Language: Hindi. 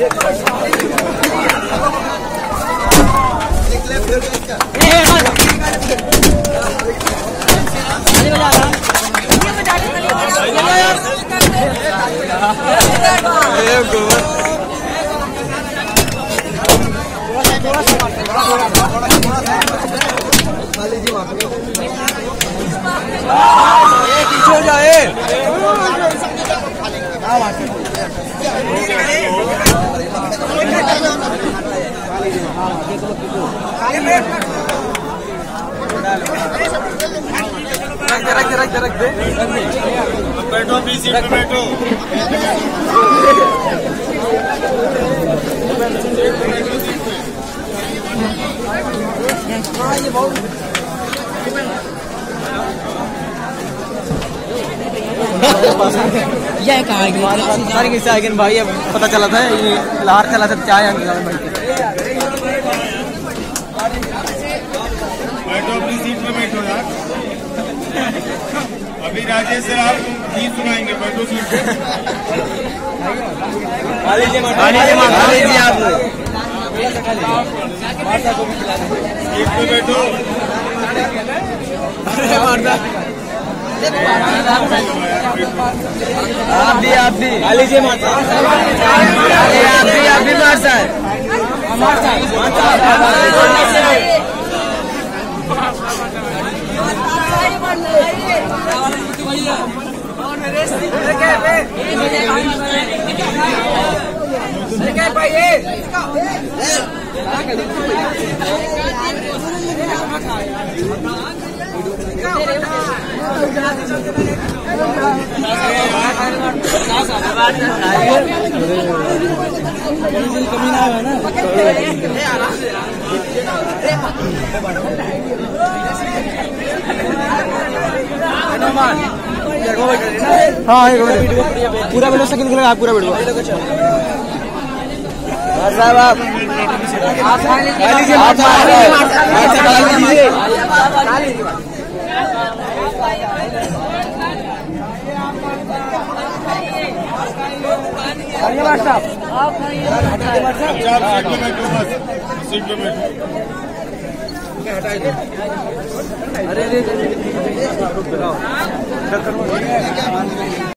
पीछे जाए रख दे बैठो 20 सीट पे बैठो। यह कहाँ गई भाई, अब पता चला था लार चला था चाय बैठो अपनी सीट पे बैठो यार। अभी राजेश सर आप गीत सुनाएंगे, बैठो सीट पे। सीट पे बैठो। आप भी मार सर हाँ पूरा वीडियो सेकंड के लिए पूरा वीडियो साहब आप सीट पे बैठो। अरे